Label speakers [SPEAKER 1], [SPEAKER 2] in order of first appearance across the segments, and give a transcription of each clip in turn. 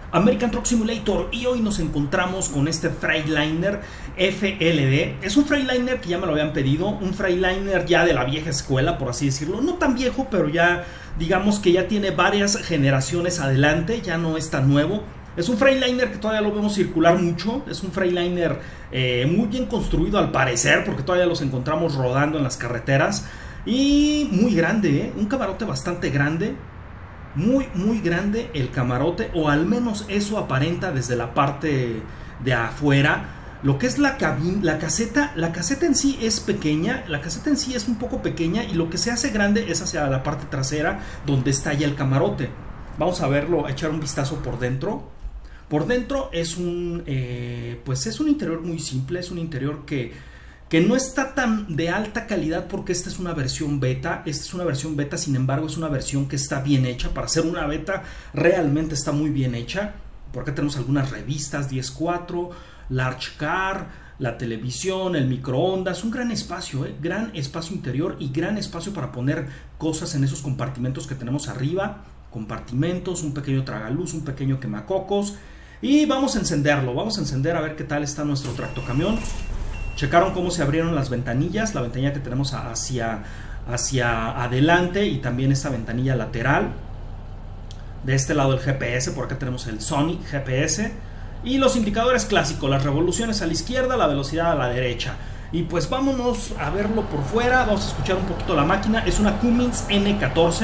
[SPEAKER 1] American Truck Simulator, y hoy nos encontramos con este Freightliner FLD. Es un Freightliner que ya me lo habían pedido, un Freightliner ya de la vieja escuela, por así decirlo. No tan viejo, pero ya digamos que ya tiene varias generaciones adelante, ya no es tan nuevo. Es un Freightliner que todavía lo vemos circular mucho. Es un Freightliner muy bien construido al parecer, porque todavía los encontramos rodando en las carreteras. Y muy grande, un camarote bastante grande. Muy grande el camarote, o al menos eso aparenta desde la parte de afuera. Lo que es la caseta en sí es pequeña, la caseta en sí es un poco pequeña, y lo que se hace grande es hacia la parte trasera, donde está ya el camarote. Vamos a verlo, a echar un vistazo por dentro. Por dentro es pues es un interior muy simple, es un interior que no está tan de alta calidad, porque esta es una versión beta. Esta es una versión beta, sin embargo es una versión que está bien hecha. Para ser una beta realmente está muy bien hecha. Por acá tenemos algunas revistas, 10.4, Large Car, la televisión, el microondas. Un gran espacio, gran espacio interior y gran espacio para poner cosas en esos compartimentos que tenemos arriba. Compartimentos, un pequeño tragaluz, un pequeño quemacocos. Y vamos a encenderlo, vamos a encender a ver qué tal está nuestro tractocamión. Checaron cómo se abrieron las ventanillas, la ventanilla que tenemos hacia adelante, y también esta ventanilla lateral. De este lado el GPS, por acá tenemos el Sony GPS. Y los indicadores clásicos, las revoluciones a la izquierda, la velocidad a la derecha. Y pues vámonos a verlo por fuera, vamos a escuchar un poquito la máquina. Es una Cummins N14.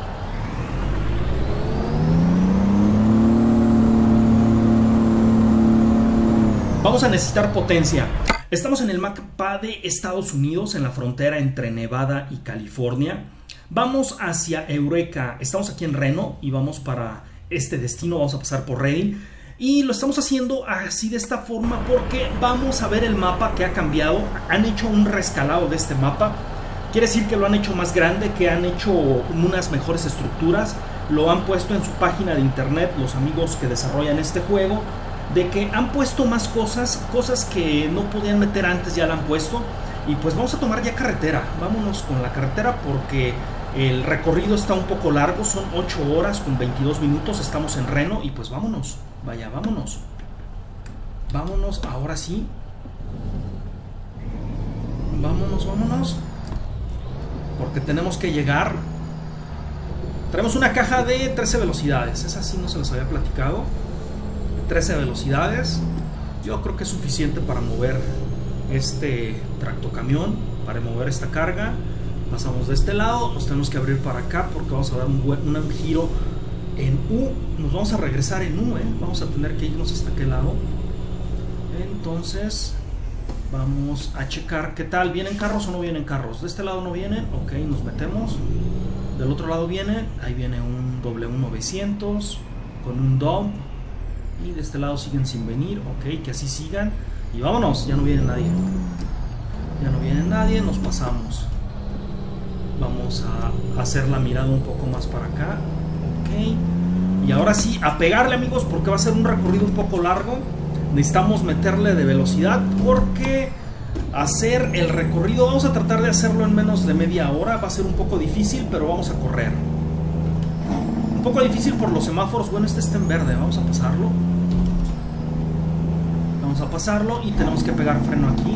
[SPEAKER 1] Vamos a necesitar potencia. Estamos en el mapa de Estados Unidos, en la frontera entre Nevada y California. Vamos hacia Eureka. Estamos aquí en Reno y vamos para este destino. Vamos a pasar por Redding. Y lo estamos haciendo así, de esta forma, porque vamos a ver el mapa que ha cambiado. Han hecho un rescalado de este mapa. Quiere decir que lo han hecho más grande, que han hecho unas mejores estructuras. Lo han puesto en su página de internet los amigos que desarrollan este juego, de que han puesto más cosas que no podían meter antes, ya la han puesto. Y pues vamos a tomar ya carretera. Vámonos con la carretera, porque el recorrido está un poco largo, son 8 horas con 22 minutos. Estamos en Reno y pues vámonos, vaya, vámonos. Vámonos, ahora sí. Vámonos, porque tenemos que llegar. Traemos una caja de 13 velocidades, esa sí no se les había platicado. 13 velocidades, yo creo que es suficiente para mover este tractocamión, para mover esta carga. Pasamos de este lado, nos tenemos que abrir para acá, porque vamos a dar un giro en U. Nos vamos a regresar en U, vamos a tener que irnos hasta aquel lado. Entonces vamos a checar qué tal, ¿vienen carros o no vienen carros? De este lado no vienen, ok, nos metemos. Del otro lado viene, ahí viene un W900 con un dump. Y de este lado siguen sin venir, ok, que así sigan. Y vámonos, ya no viene nadie. Ya no viene nadie, nos pasamos. Vamos a hacer la mirada un poco más para acá, ok. Y ahora sí, a pegarle, amigos, porque va a ser un recorrido un poco largo. Necesitamos meterle de velocidad, porque hacer el recorrido, vamos a tratar de hacerlo en menos de media hora. Va a ser un poco difícil, pero vamos a correr. Un poco difícil por los semáforos. Bueno, este está en verde, vamos a pasarlo. Vamos a pasarlo y tenemos que pegar freno aquí.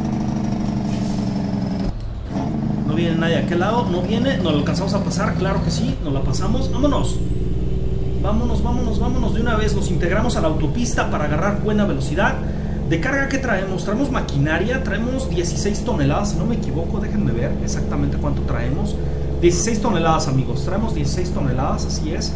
[SPEAKER 1] No viene nadie a aquel lado, no viene. ¿Nos lo alcanzamos a pasar? Claro que sí, nos la pasamos. Vámonos. Vámonos de una vez. Nos integramos a la autopista para agarrar buena velocidad. De carga, ¿qué traemos? Traemos maquinaria, traemos 16 toneladas, si no me equivoco. Déjenme ver exactamente cuánto traemos. 16 toneladas, amigos, traemos 16 toneladas, así es.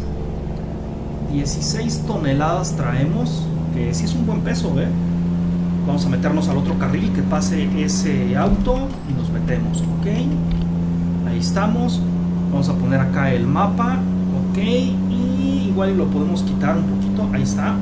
[SPEAKER 1] 16 toneladas traemos, que sí es un buen peso, Vamos a meternos al otro carril, que pase ese auto, y nos metemos, ok. Ahí estamos. Vamos a poner acá el mapa, ok. Y igual lo podemos quitar un poquito, ahí está.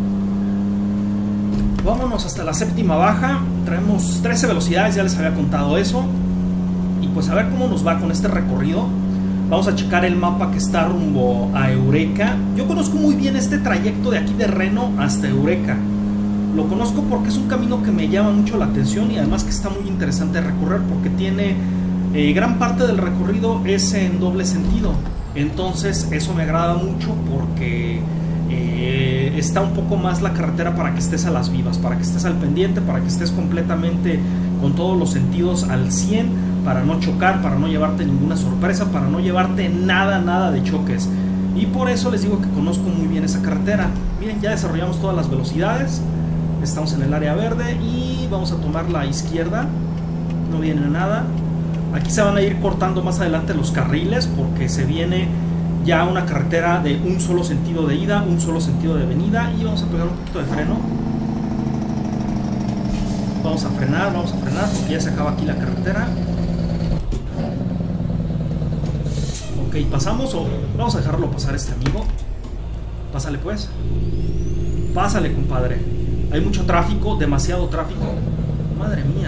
[SPEAKER 1] Vámonos hasta la séptima baja. Traemos 13 velocidades, ya les había contado eso. Y pues a ver cómo nos va con este recorrido. Vamos a checar el mapa que está rumbo a Eureka. Yo conozco muy bien este trayecto de aquí de Reno hasta Eureka. Lo conozco porque es un camino que me llama mucho la atención, y además que está muy interesante de recorrer, porque tiene gran parte del recorrido es en doble sentido. Entonces eso me agrada mucho, porque está un poco más la carretera para que estés a las vivas, para que estés al pendiente, para que estés completamente con todos los sentidos al 100, para no chocar, para no llevarte ninguna sorpresa, para no llevarte nada de choques. Y por eso les digo que conozco muy bien esa carretera. Miren, ya desarrollamos todas las velocidades, estamos en el área verde y vamos a tomar la izquierda. No viene nada. Aquí se van a ir cortando más adelante los carriles porque se viene ya una carretera de un solo sentido de ida, un solo sentido de venida. Y vamos a pegar un poquito de freno. Vamos a frenar porque ya se acaba aquí la carretera. Ok, pasamos o vamos a dejarlo pasar este amigo. Pásale pues. Pásale, compadre. Hay mucho tráfico, demasiado tráfico. Madre mía.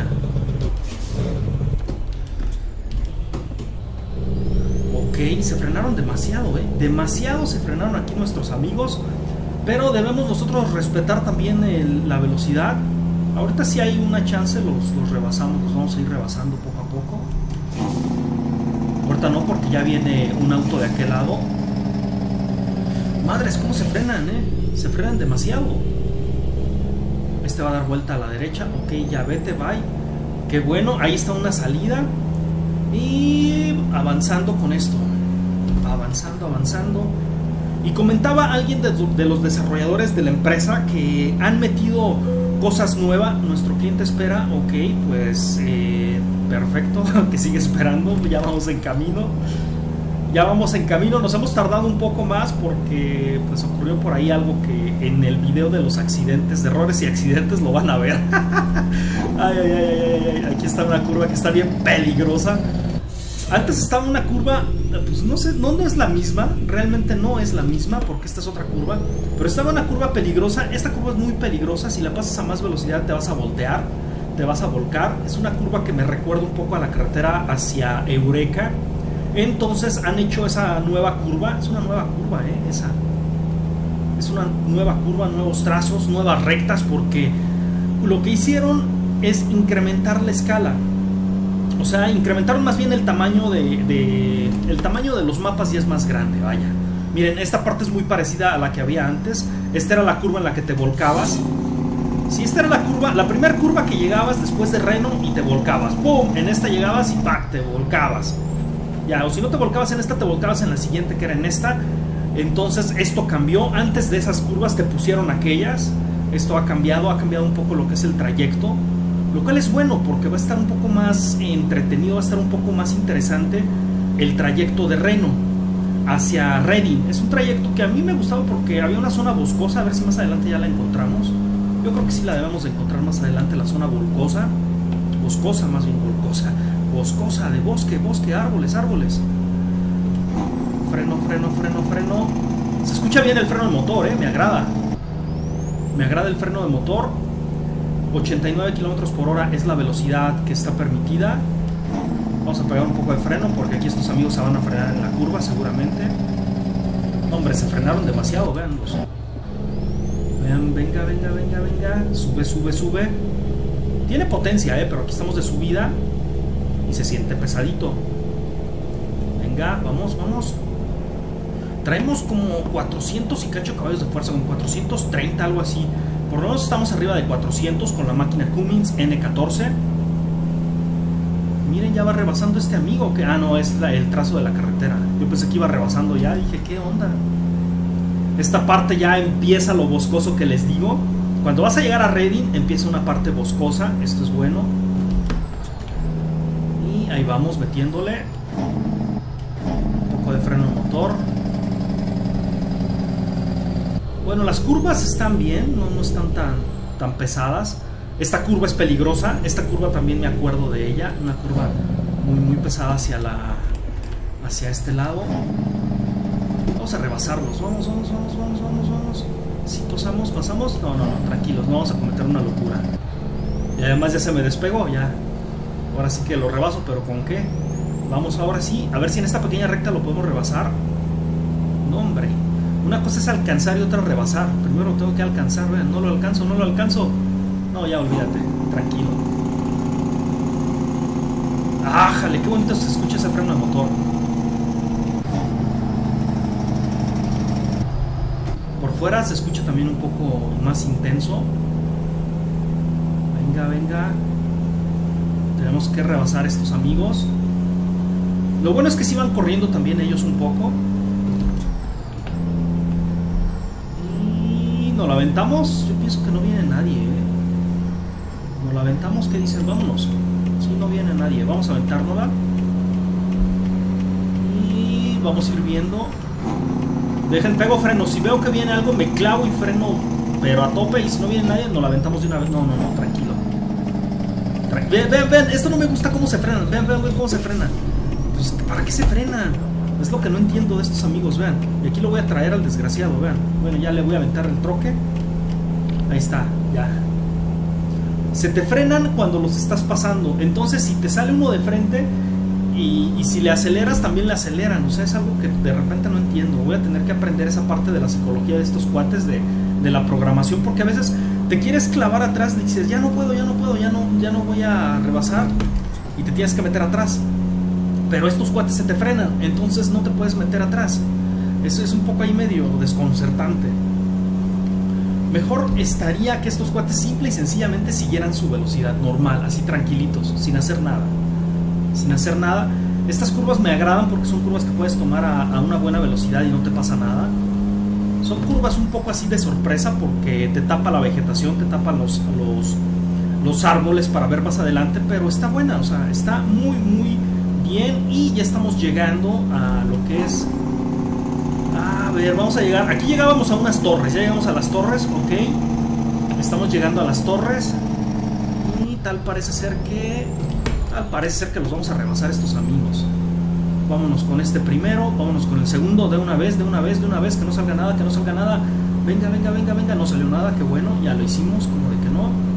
[SPEAKER 1] Ok, se frenaron demasiado, demasiado se frenaron aquí nuestros amigos. Pero debemos nosotros respetar también la velocidad. Ahorita si hay una chance los rebasamos, los vamos a ir rebasando poco a poco. Ahorita no, porque ya viene un auto de aquel lado. Madres, cómo se frenan, se frenan demasiado. Este va a dar vuelta a la derecha. Ok, ya vete, bye. Qué bueno, ahí está una salida. Y avanzando con esto. Avanzando. Y comentaba alguien de los desarrolladores de la empresa que han metido cosas nuevas. Nuestro cliente espera. Ok, pues perfecto, que sigue esperando. Ya vamos en camino. Nos hemos tardado un poco más porque pues ocurrió por ahí algo que en el video de los accidentes, de errores y accidentes, lo van a ver. Ay, aquí está una curva que está bien peligrosa. Antes estaba una curva, pues no sé, no es la misma, realmente no es la misma porque esta es otra curva, pero estaba una curva peligrosa. Esta curva es muy peligrosa, si la pasas a más velocidad te vas a voltear, te vas a volcar. Es una curva que me recuerda un poco a la carretera hacia Eureka. Entonces han hecho esa nueva curva, es una nueva curva, esa. Es una nueva curva, nuevos trazos, nuevas rectas, porque lo que hicieron es incrementar la escala. O sea, incrementaron más bien el tamaño el tamaño de los mapas, y es más grande, vaya. Miren, esta parte es muy parecida a la que había antes. Esta era la curva en la que te volcabas. Sí, esta era la curva, la primera curva que llegabas después de Reno y te volcabas. ¡Pum! En esta llegabas y ¡pac! Te volcabas. Ya, o si no te volcabas en esta, te volcabas en la siguiente, que era en esta. Entonces esto cambió. Antes de esas curvas te pusieron aquellas. Esto ha cambiado un poco lo que es el trayecto, lo cual es bueno porque va a estar un poco más entretenido, va a estar un poco más interesante el trayecto de Reno hacia Redding. Es un trayecto que a mí me gustaba porque había una zona boscosa. A ver si más adelante ya la encontramos. Yo creo que sí la debemos de encontrar más adelante, la zona boscosa, más bien boscosa, de bosque, árboles. Freno. Se escucha bien el freno de motor, me agrada el freno de motor. 89 km por hora es la velocidad que está permitida. Vamos a pegar un poco de freno porque aquí estos amigos se van a frenar en la curva seguramente. Hombre, se frenaron demasiado, véanlos. Vean, venga. Sube. Tiene potencia, pero aquí estamos de subida y se siente pesadito. Venga, vamos. Traemos como 400 y cacho caballos de fuerza, como 430, algo así. Por lo menos estamos arriba de 400 con la máquina Cummins N14. Miren, ya va rebasando este amigo. Que no, es el trazo de la carretera. Yo pensé que iba rebasando ya. Dije, ¿qué onda? Esta parte ya empieza lo boscoso que les digo. Cuando vas a llegar a Redding empieza una parte boscosa. Esto es bueno. Y ahí vamos metiéndole un poco de freno de motor. Bueno, las curvas están bien, no están tan pesadas. Esta curva es peligrosa. Esta curva también me acuerdo de ella. Una curva muy pesada hacia este lado. Vamos a rebasarlos. Vamos. Si pasamos. No, tranquilos, no vamos a cometer una locura. Y además ya se me despegó, ya. Ahora sí que lo rebaso, pero ¿con qué? Vamos ahora sí, a ver si en esta pequeña recta lo podemos rebasar. No, hombre. Una cosa es alcanzar y otra rebasar. Primero tengo que alcanzar, vean, no lo alcanzo. No, ya olvídate, tranquilo. ¡Ájale! Qué bonito se escucha ese freno de motor. Por afuera se escucha también un poco más intenso. Venga, venga. Tenemos que rebasar a estos amigos. Lo bueno es que sí van corriendo también ellos un poco. Y nos la aventamos. Yo pienso que no viene nadie, ¿eh? Nos la aventamos, ¿qué dicen? Vámonos. Sí, no viene nadie. Vamos a aventárnosla. Y vamos a ir viendo. Dejen, pego freno. Si veo que viene algo, me clavo y freno, pero a tope. Y si no viene nadie, nos la aventamos de una vez. No, no, no, tranquilo. Vean, esto no me gusta cómo se frena. Vean cómo se frena. Pues, ¿para qué se frena? Es lo que no entiendo de estos amigos, vean. Y aquí lo voy a traer al desgraciado, vean. Bueno, ya le voy a aventar el troque. Ahí está, ya. Se te frenan cuando los estás pasando. Entonces, si te sale uno de frente y si le aceleras, también le aceleran. O sea, es algo que de repente no entiendo. Voy a tener que aprender esa parte de la psicología de estos cuates de la programación, porque a veces te quieres clavar atrás y dices, ya no puedo, ya no voy a rebasar, y te tienes que meter atrás. Pero estos cuates se te frenan, entonces no te puedes meter atrás. Eso es un poco ahí medio desconcertante. Mejor estaría que estos cuates simple y sencillamente siguieran su velocidad normal, así tranquilitos, sin hacer nada. Sin hacer nada. Estas curvas me agradan porque son curvas que puedes tomar a una buena velocidad y no te pasa nada. Son curvas un poco así de sorpresa porque te tapa la vegetación, te tapa los árboles para ver más adelante, pero está buena, o sea, está muy bien. Y ya estamos llegando a lo que es, a ver, vamos a llegar, aquí llegábamos a unas torres, ya llegamos a las torres, ok, estamos llegando a las torres y tal parece ser que los vamos a rebasar estos amigos. Vámonos con este primero, vámonos con el segundo, de una vez, que no salga nada, venga, no salió nada, qué bueno, ya lo hicimos, como de que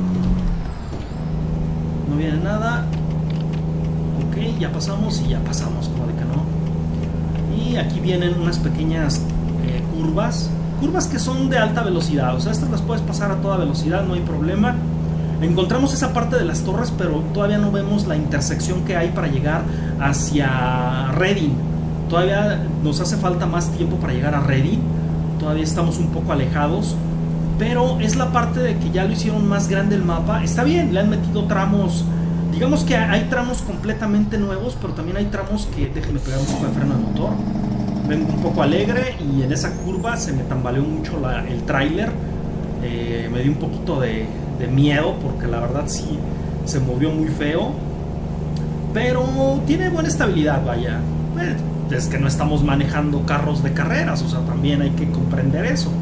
[SPEAKER 1] no viene nada. Ok, ya pasamos, como de que no. Y aquí vienen unas pequeñas curvas que son de alta velocidad, o sea, estas las puedes pasar a toda velocidad, no hay problema. Encontramos esa parte de las torres, pero todavía no vemos la intersección que hay para llegar hacia Reading. Todavía nos hace falta más tiempo para llegar a Reading, todavía estamos un poco alejados, pero es la parte de que ya lo hicieron más grande el mapa. Está bien, le han metido tramos. Digamos que hay tramos completamente nuevos, pero también hay tramos que... Déjenme pegar un poco de freno al motor. Vengo un poco alegre y en esa curva se me tambaleó mucho el tráiler. Me dio un poquito de miedo porque la verdad sí se movió muy feo. Pero tiene buena estabilidad, vaya. Es que no estamos manejando carros de carreras, o sea, también hay que comprender eso.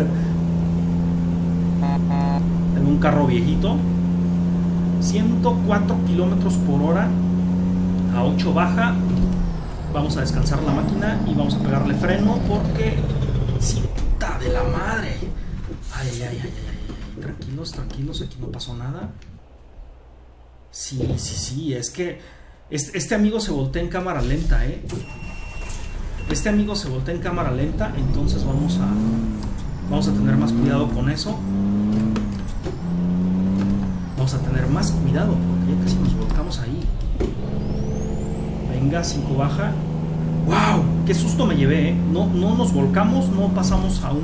[SPEAKER 1] Tengo un carro viejito. 104 kilómetros por hora a 8 baja. Vamos a descansar la máquina y vamos a pegarle freno porque sí, puta de la madre. Ay. Tranquilos, aquí no pasó nada. Sí, es que este amigo se voltea en cámara lenta, Este amigo se voltea en cámara lenta, entonces vamos a tener más cuidado con eso. Vamos a tener más cuidado porque ya casi nos volcamos ahí. Venga, 5 baja. ¡Wow! ¡Qué susto me llevé! No nos volcamos, no pasamos a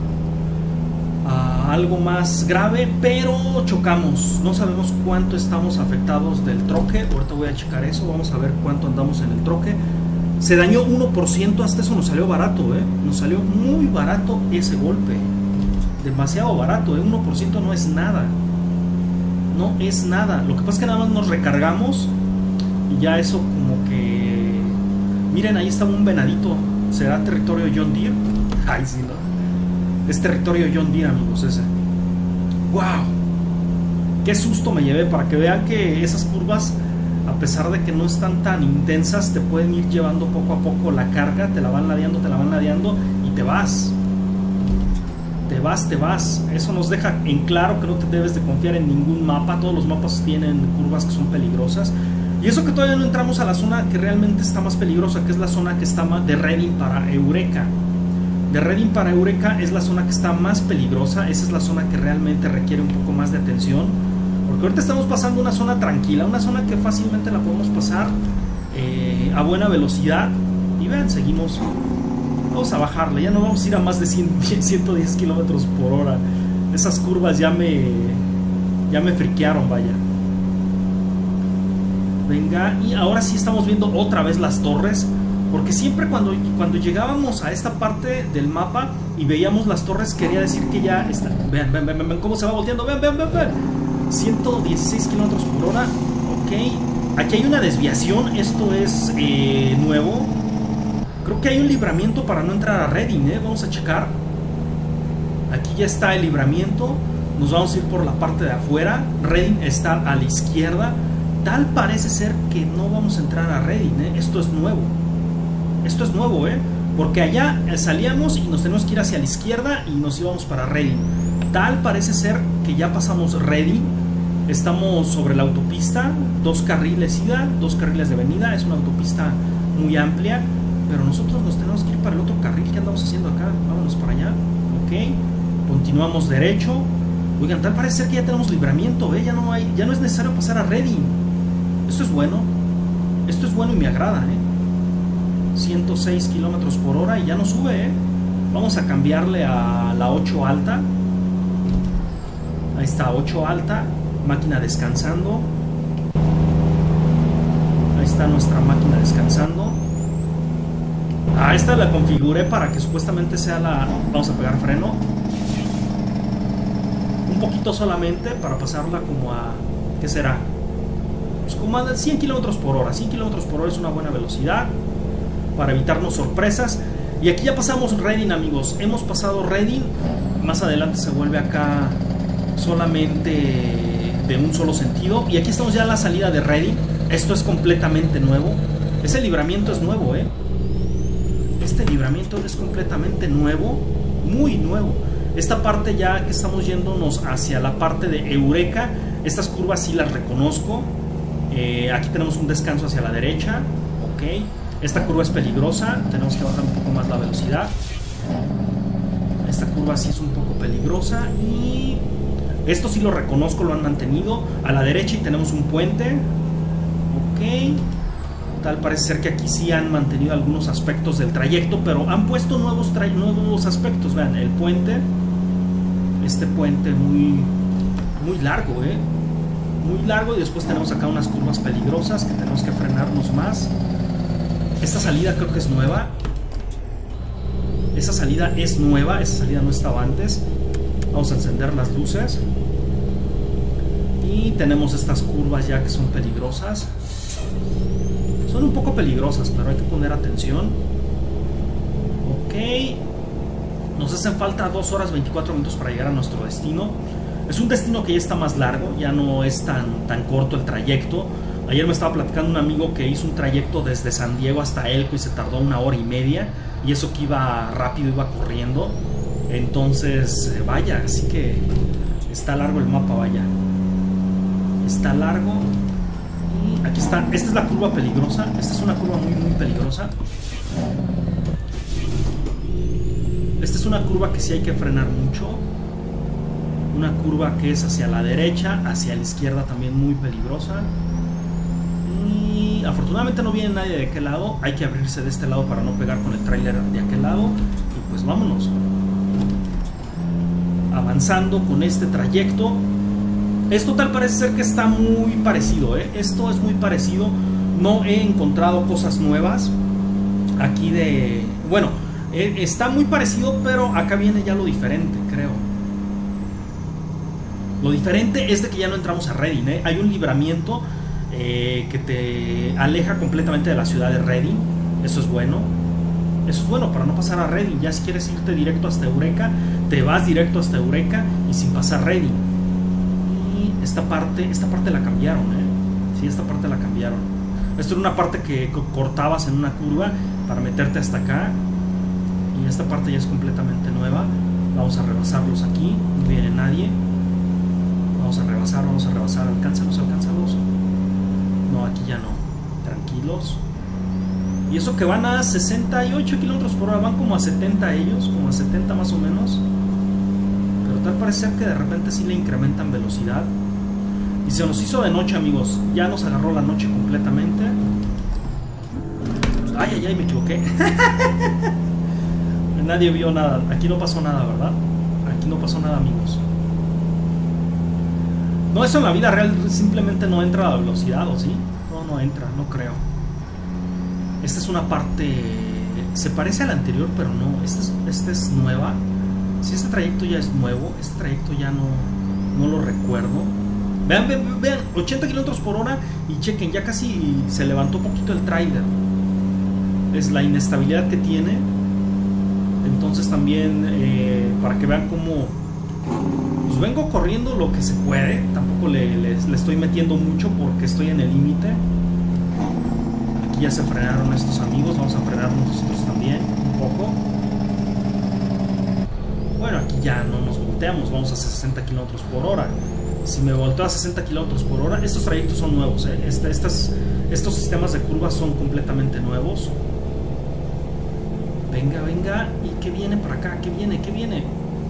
[SPEAKER 1] algo más grave, pero chocamos. No sabemos cuánto estamos afectados del troque. Ahorita voy a checar eso, vamos a ver cuánto andamos en el troque. Se dañó 1%, hasta eso nos salió barato, Nos salió muy barato ese golpe. Demasiado barato, 1% no es nada. No es nada. Lo que pasa es que nada más nos recargamos y ya eso como que... Miren, ahí estaba un venadito. ¿Será territorio John Deere? Ay, sí, ¿no? Es territorio John Deere, amigos, ese. ¡Wow! ¡Qué susto me llevé! Para que vean que esas curvas, a pesar de que no están tan intensas, te pueden ir llevando poco a poco la carga. Te la van ladeando y te vas. Te vas. Eso nos deja en claro que no te debes de confiar en ningún mapa. Todos los mapas tienen curvas que son peligrosas. Y eso que todavía no entramos a la zona que realmente está más peligrosa, que es la zona que está de Reading para Eureka. De Reading para Eureka es la zona que está más peligrosa. Esa es la zona que realmente requiere un poco más de atención. Porque ahorita estamos pasando una zona tranquila, una zona que fácilmente la podemos pasar a buena velocidad. Y vean, seguimos Vamos a bajarle, ya no vamos a ir a más de 110 kilómetros por hora. Esas curvas ya me friquearon, vaya. Venga, y ahora sí estamos viendo otra vez las torres. Porque siempre cuando llegábamos a esta parte del mapa y veíamos las torres, quería decir que ya está. Vean cómo se va volteando. Vean. 116 kilómetros por hora. Ok. Aquí hay una desviación. Esto es nuevo. Creo que hay un libramiento para no entrar a Reading, Vamos a checar. Aquí ya está el libramiento. Nos vamos a ir por la parte de afuera. Reading está a la izquierda. Tal parece ser que no vamos a entrar a Reading, Esto es nuevo. Esto es nuevo, porque allá salíamos y nos tenemos que ir hacia la izquierda y nos íbamos para Reading. Tal parece ser que ya pasamos Reading. Estamos sobre la autopista, 2 carriles ida, 2 carriles de venida. Es una autopista muy amplia, pero nosotros nos tenemos que ir para el otro carril. ¿Qué andamos haciendo acá? Vámonos para allá. Ok, continuamos derecho. Oigan, tal parece ser que ya tenemos libramiento, ya no es necesario pasar a Reading. Esto es bueno. Esto es bueno y me agrada, 106 kilómetros por hora y ya no sube, Vamos a cambiarle a la 8 alta. Ahí está, 8 alta. Máquina descansando. Ahí está nuestra máquina descansando. Esta la configuré para que supuestamente sea la... Vamos a pegar freno. Un poquito solamente para pasarla como a... ¿Qué será? Pues como a 100 kilómetros por hora. 100 kilómetros por hora es una buena velocidad para evitarnos sorpresas. Y aquí ya pasamos Reading, amigos. Hemos pasado Reading. Más adelante se vuelve acá solamente de un solo sentido. Y aquí estamos ya a la salida de Reading. Esto es completamente nuevo. Ese libramiento es nuevo, Este libramiento es completamente nuevo. Muy nuevo. Esta parte ya que estamos yéndonos hacia la parte de Eureka. Estas curvas sí las reconozco. Aquí tenemos un descanso hacia la derecha. Ok. Esta curva es peligrosa, tenemos que bajar un poco más la velocidad. Esta curva sí es un poco peligrosa y esto sí lo reconozco, lo han mantenido. A la derecha y tenemos un puente. Ok. Tal parece ser que aquí sí han mantenido algunos aspectos del trayecto, pero han puesto nuevos aspectos. Vean, el puente. Este puente muy largo, muy largo, y después tenemos acá unas curvas peligrosas que tenemos que frenarnos más. Esta salida creo que es nueva. Esa salida es nueva. Esa salida no estaba antes. Vamos a encender las luces. Y tenemos estas curvas ya que son peligrosas. Son un poco peligrosas, pero hay que poner atención. Ok. Nos hacen falta 2 horas 24 minutos para llegar a nuestro destino. Es un destino que ya está más largo. Ya no es tan corto el trayecto. Ayer me estaba platicando un amigo que hizo un trayecto desde San Diego hasta Elko y se tardó 1 hora y media. Y eso que iba rápido, iba corriendo. Entonces, vaya, así que está largo el mapa, vaya. Está largo. Y aquí está, esta es la curva peligrosa. Esta es una curva muy peligrosa. Esta es una curva que sí hay que frenar mucho. Una curva que es hacia la derecha, hacia la izquierda también muy peligrosa. Y afortunadamente no viene nadie de aquel lado. Hay que abrirse de este lado para no pegar con el tráiler de aquel lado. Y pues vámonos avanzando con este trayecto. Esto tal parece ser que está muy parecido, Esto es muy parecido. No he encontrado cosas nuevas aquí de... Bueno, está muy parecido, pero acá viene ya lo diferente, creo. Lo diferente es de que ya no entramos a Reading, Hay un libramiento que te aleja completamente de la ciudad de Reading. Eso es bueno. Eso es bueno para no pasar a Reading. Ya si quieres irte directo hasta Eureka, te vas directo hasta Eureka y sin pasar Reading. Y esta parte la cambiaron, Sí, esta parte la cambiaron. Esto era una parte que cortabas en una curva para meterte hasta acá. Y esta parte ya es completamente nueva. Vamos a rebasarlos aquí. No viene nadie. Vamos a rebasar. Alcánzalos. No, aquí ya no. Tranquilos. Y eso que van a 68 kilómetros por hora. Van como a 70 ellos. Como a 70 más o menos. Pero tal parece que de repente sí le incrementan velocidad. Y se nos hizo de noche, amigos. Ya nos agarró la noche completamente. Ay, me equivoqué. Nadie vio nada. Aquí no pasó nada, ¿verdad? Aquí no pasó nada, amigos. No, eso en la vida real simplemente no entra a la velocidad, ¿o sí? No, no entra, no creo. Esta es una parte... Se parece a la anterior, pero no. Esta es nueva. Si este trayecto ya es nuevo, este trayecto ya no lo recuerdo. Vean, vean, 80 kilómetros por hora y chequen, ya casi se levantó un poquito el tráiler. Es la inestabilidad que tiene. Entonces también, para que vean cómo... Pues vengo corriendo lo que se puede. Tampoco le estoy metiendo mucho porque estoy en el límite. Aquí ya se frenaron estos amigos. Vamos a frenarnos nosotros también un poco. Bueno, aquí ya no nos volteamos. Vamos a 60 kilómetros por hora. Si me volteo a 60 kilómetros por hora, estos trayectos son nuevos, ¿eh? Estos sistemas de curvas son completamente nuevos. Venga, venga. ¿Y qué viene para acá? ¿Qué viene? ¿Qué viene?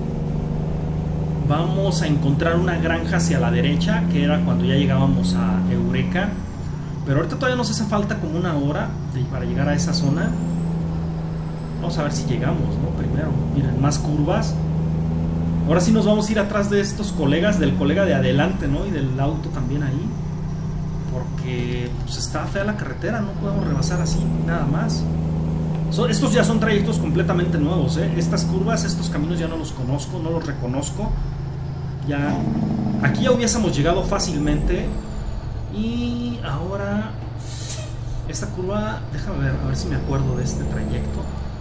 [SPEAKER 1] Vamos a encontrar una granja hacia la derecha, que era cuando ya llegábamos a Eureka. Pero ahorita todavía nos hace falta como una hora para llegar a esa zona. Vamos a ver si llegamos, ¿no? Primero, miren, más curvas. Ahora sí nos vamos a ir atrás de estos colegas, del colega de adelante, ¿no? Y del auto también ahí. Porque pues está fea la carretera, no podemos rebasar así, nada más. Estos ya son trayectos completamente nuevos, ¿eh? Estas curvas, estos caminos ya no los conozco, no los reconozco. Ya, aquí ya hubiésemos llegado fácilmente. Y ahora, esta curva, déjame ver, a ver si me acuerdo de este trayecto.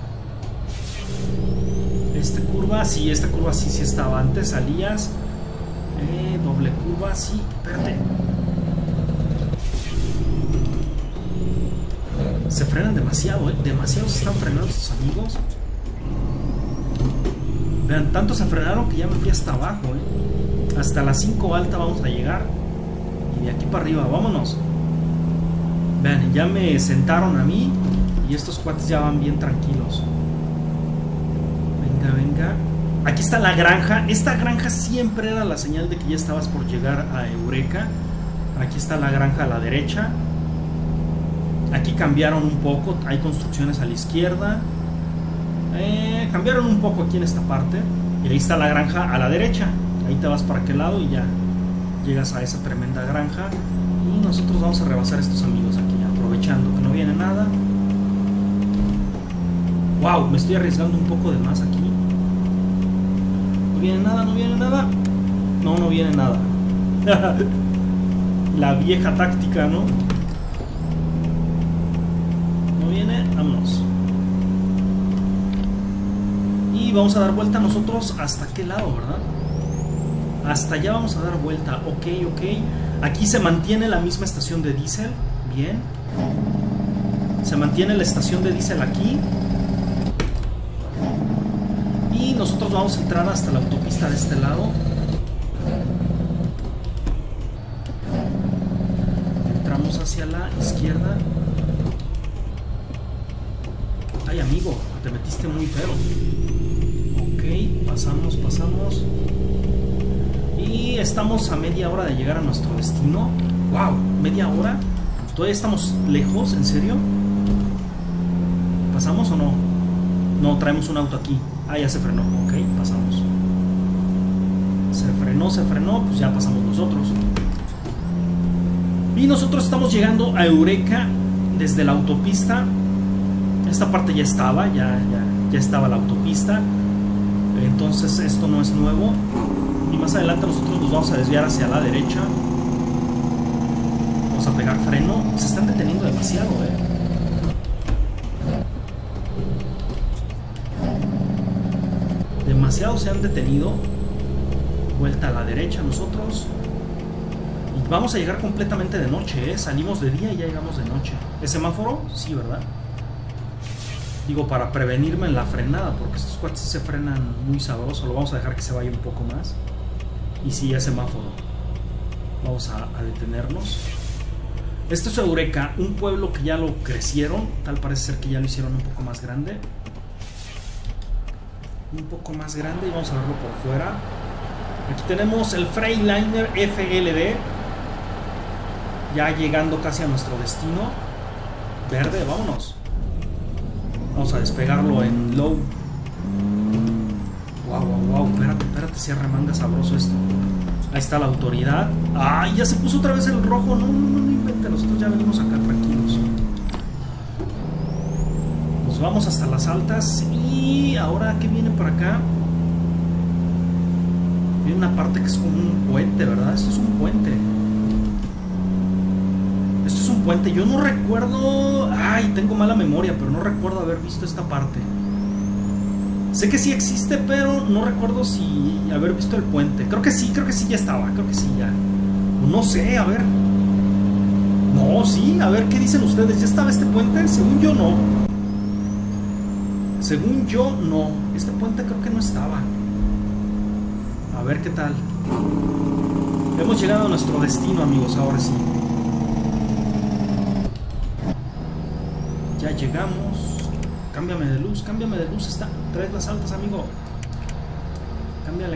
[SPEAKER 1] Esta curva sí estaba antes, salías. Doble curva, sí, espérate. Se frenan demasiado, demasiado se están frenando estos amigos. Vean, tanto se frenaron que ya me fui hasta abajo, Hasta la 5 alta vamos a llegar. Y de aquí para arriba, vámonos. Vean, ya me sentaron a mí. Y estos cuates ya van bien tranquilos. Venga, venga. Aquí está la granja. Esta granja siempre era la señal de que ya estabas por llegar a Eureka. Aquí está la granja a la derecha. Aquí cambiaron un poco. Hay construcciones a la izquierda. Cambiaron un poco aquí en esta parte. Y ahí está la granja a la derecha. Ahí te vas para aquel lado y ya llegas a esa tremenda granja. Y nosotros vamos a rebasar a estos amigos aquí, aprovechando que no viene nada. Wow, me estoy arriesgando un poco de más aquí. No viene nada, no viene nada. No, no viene nada. La vieja táctica, ¿no? No viene, vámonos. Y vamos a dar vuelta nosotros hasta qué lado, ¿verdad? Hasta allá vamos a dar vuelta. Ok, ok. Aquí se mantiene la misma estación de diésel. Bien. Se mantiene la estación de diésel aquí. Y nosotros vamos a entrar hasta la autopista de este lado. Entramos hacia la izquierda. Ay, amigo, te metiste muy feo. Ok, pasamos, pasamos. Y estamos a media hora de llegar a nuestro destino. Wow, media hora. ¿Todavía estamos lejos? ¿En serio? ¿Pasamos o no? No, traemos un auto aquí. Ah, ya se frenó. Ok, pasamos. Se frenó, pues ya pasamos nosotros. Y nosotros estamos llegando a Eureka desde la autopista. Esta parte ya estaba, ya estaba la autopista. Entonces esto no es nuevo. Y más adelante nosotros nos vamos a desviar hacia la derecha. Vamos a pegar freno. Se están deteniendo demasiado, Demasiado se han detenido. Vuelta a la derecha nosotros. Y vamos a llegar completamente de noche, Salimos de día y ya llegamos de noche. ¿Es semáforo? Sí, ¿verdad? Digo, para prevenirme en la frenada, porque estos cuates se frenan muy sabroso. Lo vamos a dejar que se vaya un poco más. Y sí, es semáforo. Vamos a detenernos. Esto es Eureka, un pueblo que ya lo crecieron. Tal parece ser que ya lo hicieron un poco más grande. Un poco más grande, y vamos a verlo por fuera. Aquí tenemos el Freightliner FLD. Ya llegando casi a nuestro destino. Verde, vámonos. Vamos a despegarlo en low. wow, espérate, se arremanga sabroso esto. Ahí está la autoridad. ¡Ay, ya se puso otra vez el rojo! No inventen, nosotros ya venimos acá tranquilos. Nos vamos hasta las altas. Y ahora, ¿qué viene por acá? Viene una parte que es como un puente, ¿verdad? Esto es un puente. Esto es un puente. Yo no recuerdo... Ay, tengo mala memoria, pero no recuerdo haber visto esta parte. Sé que sí existe, pero no recuerdo si haber visto el puente. Creo que sí ya estaba. Creo que sí ya. No sé, a ver. No, sí, a ver, ¿qué dicen ustedes? ¿Ya estaba este puente? Según yo, no. Según yo, no. Este puente creo que no estaba. A ver qué tal. Hemos llegado a nuestro destino, amigos, ahora sí. Ya llegamos. Cámbiame de luz, está. Traes las altas, amigo. Cámbiale.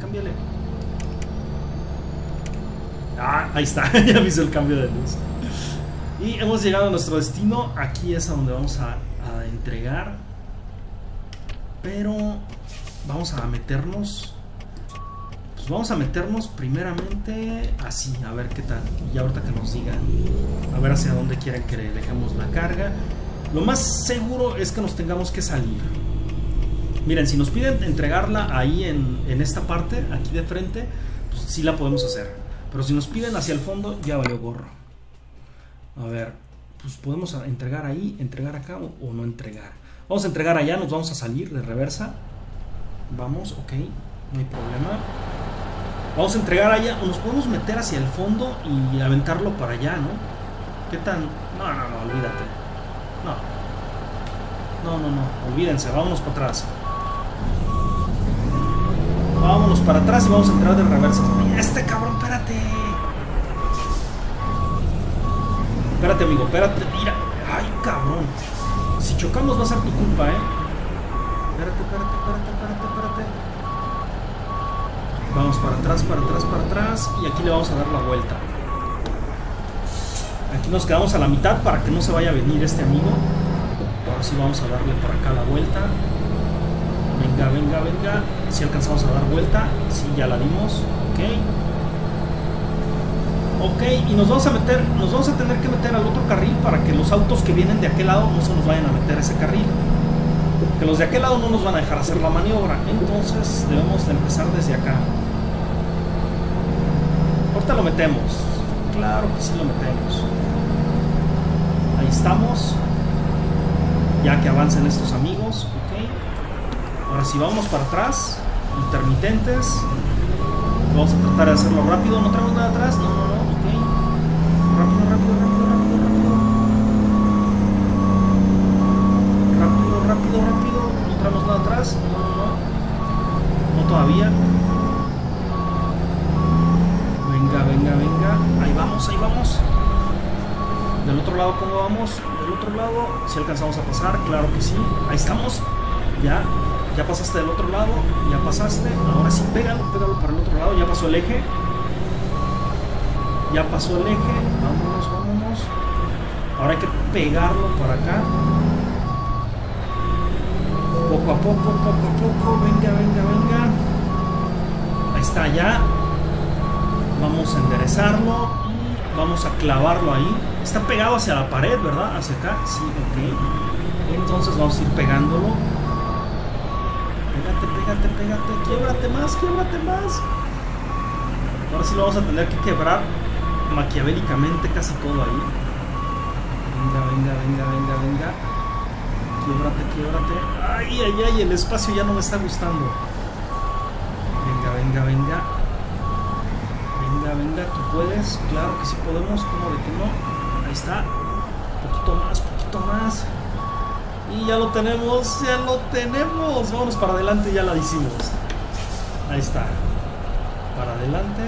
[SPEAKER 1] Ah, ahí está, ya me hizo el cambio de luz. Y hemos llegado a nuestro destino. Aquí es a donde vamos a entregar. Pero vamos a meternos. Pues vamos a meternos primeramente así, a ver qué tal. Y ahorita que nos digan, a ver hacia dónde quieren que le dejemos la carga. Lo más seguro es que nos tengamos que salir. Miren, si nos piden entregarla ahí en esta parte, aquí de frente, pues sí la podemos hacer. Pero si nos piden hacia el fondo, ya valió gorro. A ver, pues podemos entregar ahí, entregar acá o no entregar. Vamos a entregar allá, nos vamos a salir de reversa. Vamos, ok, no hay problema. Vamos a entregar allá, o nos podemos meter hacia el fondo y aventarlo para allá, ¿no? ¿Qué tan? No, olvídate. No, olvídense, vámonos para atrás. Vámonos para atrás y vamos a entrar de reversa. Este cabrón, espérate. Espérate, amigo, espérate, mira. Ay, cabrón. Si chocamos va a ser tu culpa, Espérate. Vamos para atrás. Y aquí le vamos a dar la vuelta. Aquí nos quedamos a la mitad para que no se vaya a venir este amigo. Ahora sí vamos a darle por acá la vuelta. Venga. Si alcanzamos a dar vuelta. Sí, ya la dimos. Ok, y nos vamos a tener que meter al otro carril para que los autos que vienen de aquel lado no se nos vayan a meter a ese carril. Que los de aquel lado no nos van a dejar hacer la maniobra. Entonces debemos de empezar desde acá. Ahorita lo metemos. Claro que sí lo metemos. Ahí estamos. Ya que avancen estos amigos. Ok. Ahora sí vamos para atrás. Intermitentes. Vamos a tratar de hacerlo rápido. No traemos nada atrás. No. Ok. Rápido. No traemos nada atrás. No todavía. Venga. Ahí vamos. Del otro lado, ¿cómo vamos? Del otro lado, si alcanzamos a pasar, claro que sí. Ahí estamos. Ya pasaste del otro lado. Ya pasaste. Ahora sí, pégalo para el otro lado. Ya pasó el eje. Vámonos. Ahora hay que pegarlo para acá. Poco a poco. Venga. Ahí está, ya. Vamos a enderezarlo y vamos a clavarlo ahí. Está pegado hacia la pared, ¿verdad? Hacia acá, sí, ok. Entonces vamos a ir pegándolo. Pégate. Quiebrate más. Ahora sí lo vamos a tener que quebrar maquiavélicamente casi todo ahí. Venga. Quiebrate. Ay, el espacio ya no me está gustando. Venga. Tú puedes, claro que sí podemos, como de que no. Ahí está, poquito más. Y ya lo tenemos. Vámonos para adelante, ya la hicimos. Ahí está, para adelante.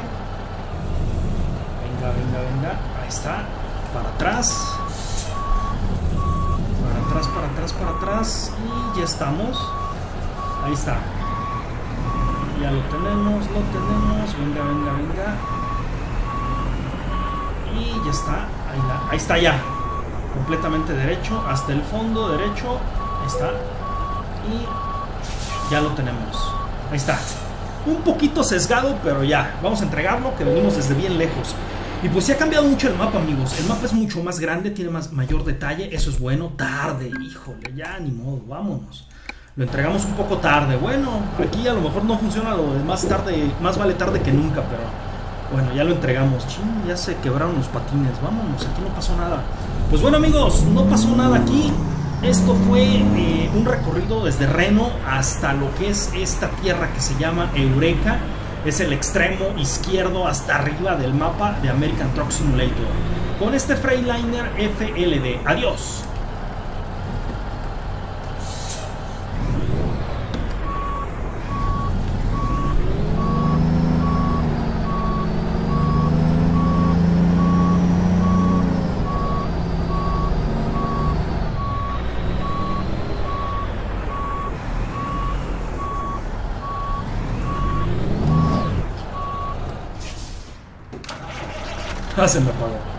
[SPEAKER 1] Venga. Ahí está, para atrás. Para atrás. Y ya estamos. Ahí está. Ya lo tenemos. Venga. Y ya está. Ahí está ya. Completamente derecho. Hasta el fondo derecho. Ahí está. Y ya lo tenemos. Ahí está. Un poquito sesgado, pero ya. Vamos a entregarlo, que venimos desde bien lejos. Y pues sí ha cambiado mucho el mapa, amigos. El mapa es mucho más grande, tiene mayor detalle. Eso es bueno. Tarde, híjole, ya ni modo, vámonos. Lo entregamos un poco tarde. Bueno, aquí a lo mejor no funciona lo de más tarde. Más vale tarde que nunca, pero bueno, ya lo entregamos. Ching, ya se quebraron los patines. Vámonos, aquí no pasó nada. Pues bueno, amigos, no pasó nada aquí. Esto fue un recorrido desde Reno hasta lo que es esta tierra que se llama Eureka. Es el extremo izquierdo hasta arriba del mapa de American Truck Simulator. Con este Freightliner FLD. Adiós. Se me apagó.